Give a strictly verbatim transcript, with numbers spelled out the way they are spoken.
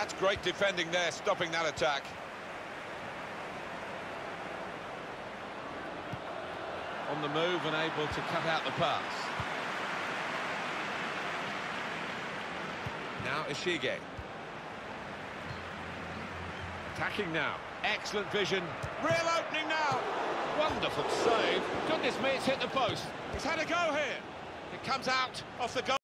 That's great defending there, stopping that attack. On the move and able to cut out the pass. Now Ishige. Attacking now. Excellent vision. Real opening now. Wonderful save. Goodness me, it's hit the post. He's had a go here. It comes out off the goal.